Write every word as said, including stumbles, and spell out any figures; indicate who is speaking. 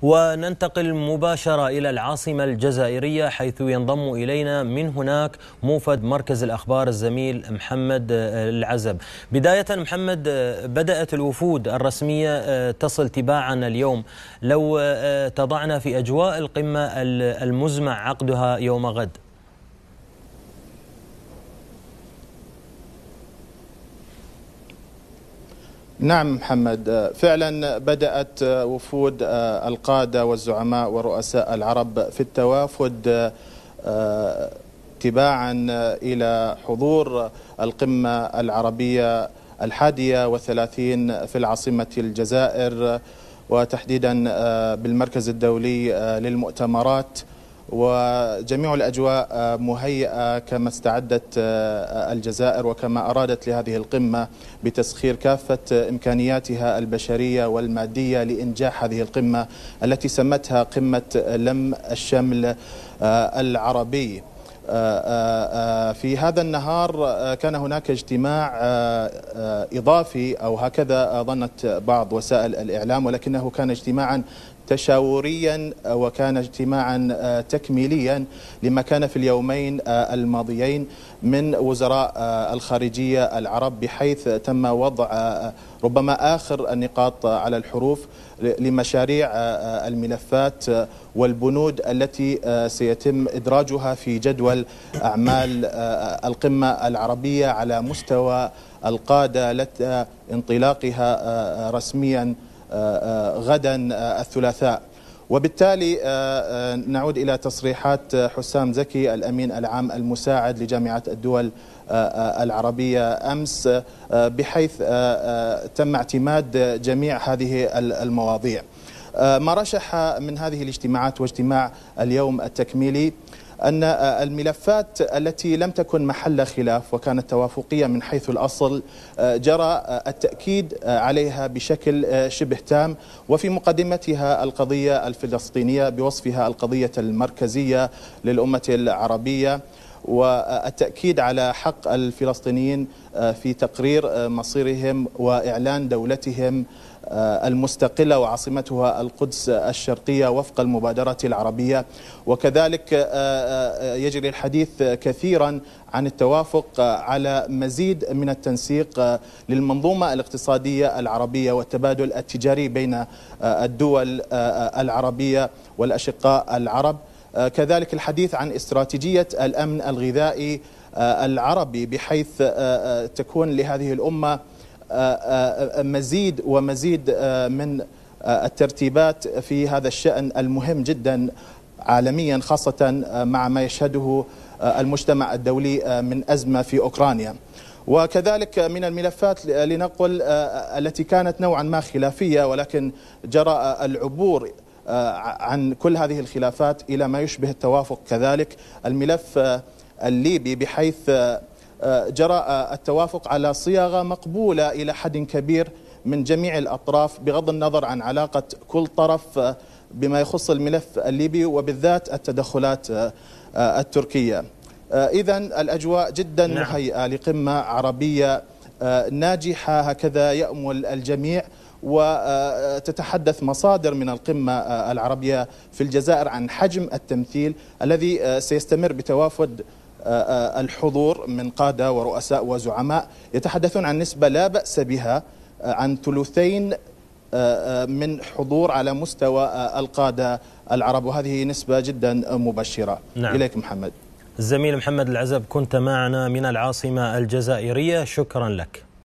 Speaker 1: وننتقل مباشرة إلى العاصمة الجزائرية حيث ينضم إلينا من هناك موفد مركز الأخبار الزميل محمد العزب. بداية محمد، بدأت الوفود الرسمية تصل تباعا اليوم، لو تضعنا في أجواء القمة المزمع عقدها يوم غد.
Speaker 2: نعم محمد، فعلا بدأت وفود القادة والزعماء ورؤساء العرب في التوافد تباعا إلى حضور القمة العربية الحادية والثلاثين في العاصمة الجزائر، وتحديدا بالمركز الدولي للمؤتمرات. وجميع الأجواء مهيئة كما استعدت الجزائر وكما أرادت لهذه القمة بتسخير كافة إمكانياتها البشرية والمادية لإنجاح هذه القمة التي سمتها قمة لم الشمل العربي. في هذا النهار كان هناك اجتماع إضافي، أو هكذا ظنت بعض وسائل الإعلام، ولكنه كان اجتماعا تشاوريا وكان اجتماعا تكميليا لما كان في اليومين الماضيين من وزراء الخارجية العرب، بحيث تم وضع ربما آخر النقاط على الحروف لمشاريع الملفات والبنود التي سيتم إدراجها في جدول أعمال القمة العربية على مستوى القادة لدى انطلاقها رسميا غدا الثلاثاء. وبالتالي نعود إلى تصريحات حسام زكي الأمين العام المساعد لجامعة الدول العربية أمس، بحيث تم اعتماد جميع هذه المواضيع. ما رشح من هذه الاجتماعات واجتماع اليوم التكميلي أن الملفات التي لم تكن محل خلاف وكانت توافقية من حيث الأصل جرى التأكيد عليها بشكل شبه تام، وفي مقدمتها القضية الفلسطينية بوصفها القضية المركزية للأمة العربية، والتأكيد على حق الفلسطينيين في تقرير مصيرهم وإعلان دولتهم المستقلة وعاصمتها القدس الشرقية وفق المبادرة العربية. وكذلك يجري الحديث كثيرا عن التوافق على مزيد من التنسيق للمنظومة الاقتصادية العربية والتبادل التجاري بين الدول العربية والأشقاء العرب. كذلك الحديث عن استراتيجية الأمن الغذائي العربي، بحيث تكون لهذه الأمة مزيد ومزيد من الترتيبات في هذا الشأن المهم جدا عالميا، خاصة مع ما يشهده المجتمع الدولي من أزمة في أوكرانيا. وكذلك من الملفات لنقل التي كانت نوعا ما خلافية، ولكن جرى العبور عن كل هذه الخلافات إلى ما يشبه التوافق، كذلك الملف الليبي، بحيث جرى التوافق على صياغة مقبولة إلى حد كبير من جميع الأطراف بغض النظر عن علاقة كل طرف بما يخص الملف الليبي، وبالذات التدخلات التركية. إذن الأجواء جدا مهيئة لقمة عربية ناجحة، هكذا يأمل الجميع. وتتحدث مصادر من القمة العربية في الجزائر عن حجم التمثيل الذي سيستمر بتوافد الحضور من قادة ورؤساء وزعماء، يتحدثون عن نسبة لا بأس بها، عن ثلثين من حضور على مستوى القادة العرب، وهذه نسبة جدا مبشرة. نعم. إليك محمد.
Speaker 1: الزميل محمد العزب، كنت معنا من العاصمة الجزائرية، شكرا لك.